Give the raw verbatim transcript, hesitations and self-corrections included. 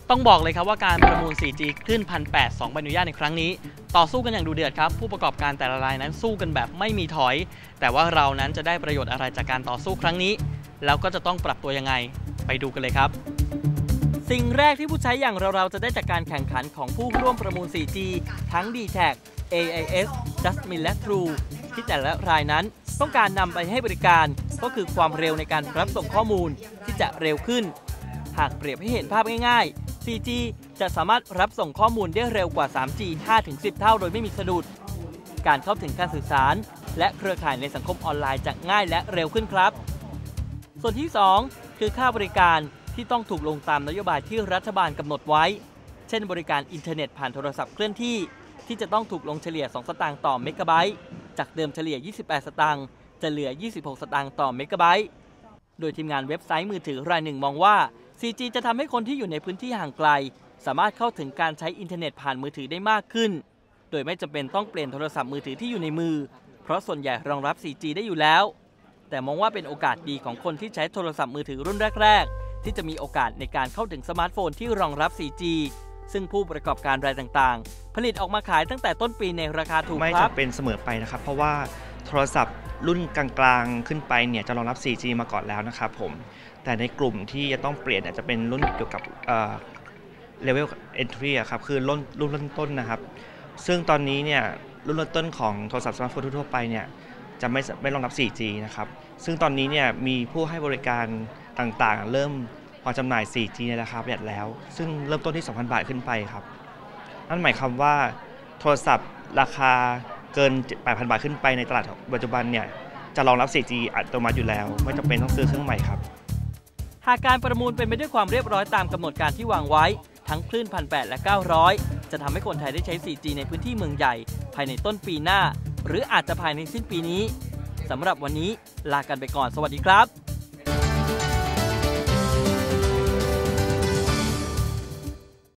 ต้องบอกเลยครับว่าการประมูล โฟร์จี คลื่น หนึ่งพันแปดร้อย สองใบอนุญาตในครั้งนี้ต่อสู้กันอย่างดุเดือดครับผู้ประกอบการแต่ละรายนั้นสู้กันแบบไม่มีถอยแต่ว่าเรานั้นจะได้ประโยชน์อะไรจากการต่อสู้ครั้งนี้แล้วก็จะต้องปรับตัวยังไงไปดูกันเลยครับสิ่งแรกที่ผู้ใช้อย่างเราๆจะได้จากการแข่งขันของผู้ร่วมประมูล โฟร์จี ทั้ง ดี แท็ก เอ ไอ เอส Jasmine และ True ที่แต่ละรายนั้นต้องการนำไปให้บริการก็คือความเร็วในการรับส่งข้อมูลที่จะเร็วขึ้นหากเปรียบให้เห็นภาพง่ายๆ โฟร์จี จะสามารถรับส่งข้อมูลได้เร็วกว่า ทรีจี ห้าถึงสิบ เท่าโดยไม่มีสะดุดการเข้าถึงการสื่อสารและเครือข่ายในสังคมออนไลน์จะง่ายและเร็วขึ้นครับส่วนที่สองคือค่าบริการที่ต้องถูกลงตามนโยบายที่รัฐบาลกำหนดไว้เช่นบริการอินเทอร์เน็ตผ่านโทรศัพท์เคลื่อนที่ที่จะต้องถูกลงเฉลี่ยสองสตางค์ต่อเมกะไบต์จากเดิมเฉลี่ยยี่สิบแปดสตางค์จะเหลือยี่สิบหกสตางค์ต่อเมกะไบต์โดยทีมงานเว็บไซต์มือถือรายหนึ่งมองว่า โฟร์จี จะทำให้คนที่อยู่ในพื้นที่ห่างไกลสามารถเข้าถึงการใช้อินเทอร์เน็ตผ่านมือถือได้มากขึ้นโดยไม่จำเป็นต้องเปลี่ยนโทรศัพท์มือถือที่อยู่ในมือเพราะส่วนใหญ่รองรับ โฟร์จี ได้อยู่แล้วแต่มองว่าเป็นโอกาสดีของคนที่ใช้โทรศัพท์มือถือรุ่นแรกๆที่จะมีโอกาสในการเข้าถึงสมาร์ทโฟนที่รองรับ โฟร์จี ซึ่งผู้ประกอบการรายต่างๆผลิตออกมาขายตั้งแต่ต้นปีในราคาถูกครับไม่จำเป็นเสมอไปนะครับเพราะว่าโทรศัพท์รุ่นกลางๆขึ้นไปเนี่ยจะรองรับ โฟร์จี มาก่อนแล้วนะครับผมแต่ในกลุ่มที่จะต้องเปลี่ยนจะเป็นรุ่นเกี่ยวกับเลเวล entry ครับคือรุ่นรุ่นเริ่มต้นนะครับซึ่งตอนนี้เนี่ยรุ่นเริ่มต้นของโทรศัพท์สมาร์ทโฟนทั่วไปเนี่ยจะไม่ไม่รองรับ โฟร์จี นะครับซึ่งตอนนี้เนี่ยมีผู้ให้บริการต่างๆเริ่มวางจำหน่าย โฟร์จี ในราคาประหยัดแล้วซึ่งเริ่มต้นที่ สองพัน บาทขึ้นไปครับนั่นหมายความว่าโทรศัพท์ราคาเกิน แปดพัน บาทขึ้นไปในตลาดปัจจุบันเนี่ยจะรองรับ โฟร์จี อัตโนมัติอยู่แล้วไม่จำเป็นต้องซื้อเครื่องใหม่ครับหากการประมูลเป็นไปด้วยความเรียบร้อยตามกำหนดการที่วางไว้ทั้งคลื่น หนึ่งพันแปดร้อย และ เก้าร้อย จะทำให้คนไทยได้ใช้ โฟร์จี ในพื้นที่เมืองใหญ่ภายในต้นปีหน้าหรืออาจจะภายในสิ้นปีนี้สำหรับวันนี้ลากันไปก่อนสวัสดีครับ